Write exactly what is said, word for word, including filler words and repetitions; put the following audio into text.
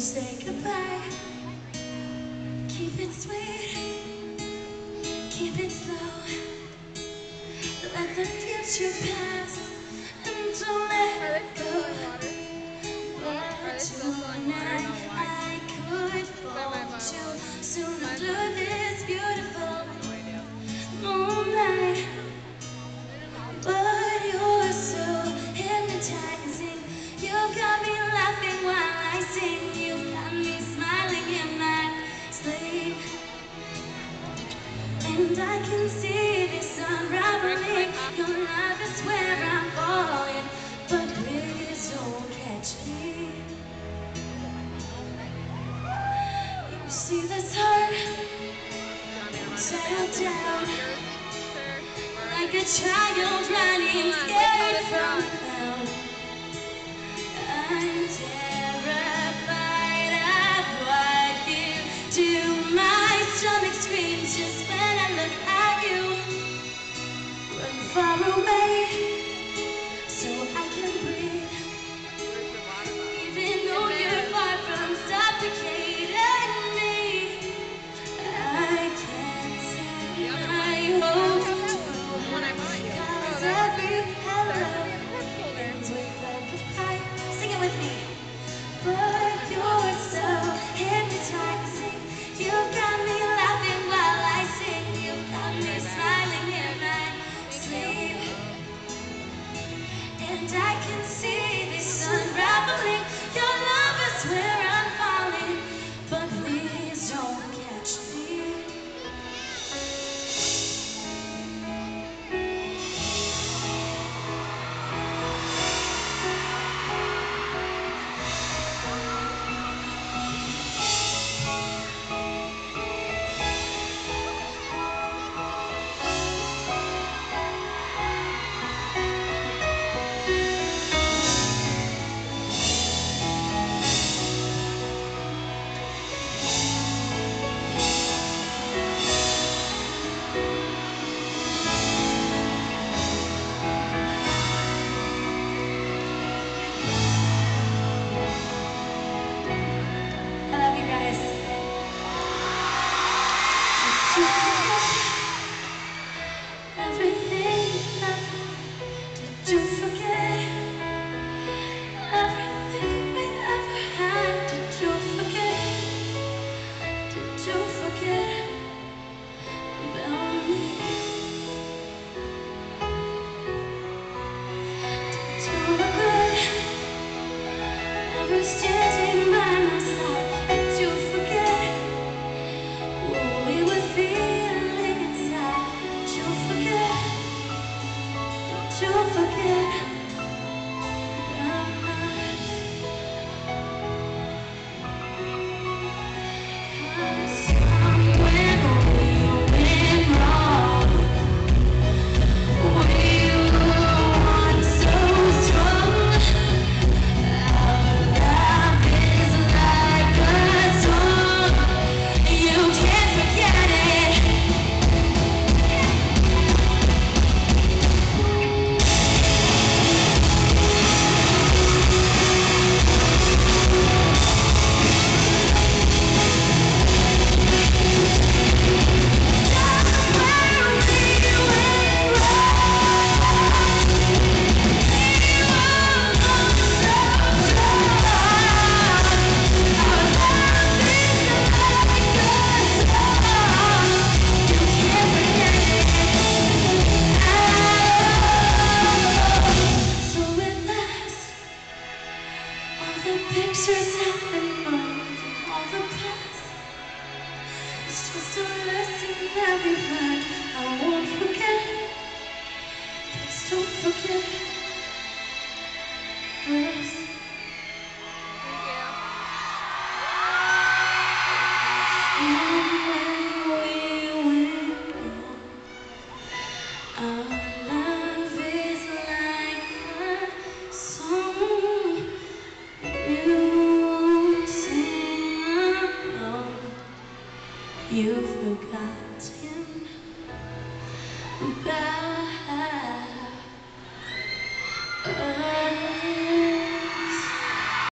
say goodbye. Keep it sweet, keep it slow. Let the future pass and don't let it go. But tonight I could hold you soon under this beautiful moonlight. But you're so hypnotizing. You got me laughing while I sing. You got me smiling in my sleep. And I can see this unraveling. Your love is where I'm falling. But please don't catch me. You see this heart settle down like a child running scared from hell. I'm terrified of what you do. My stomach screams just when I look at you. Run far away so I can breathe. Even though you're far from suffocating me, I can't say I hope to. Cause every hello ends with a goodbye. Sing it with me. But you're so hypnotizing. You got me laughing while I sing. You got me smiling in my sleep. And I can see this unraveling. Your love is where I'm falling. But please don't catch me. Standing by my side, did you forget what we were feeling inside? Did you forget? Did you forget? Somewhere we went wrong. We were once so strong. Pictures have been burned from all the past. It's just a lesson that we've learned. I won't forget. Please don't forget. Please. Somewhere we went wrong. Our love is like a song. You sing along. You've forgotten about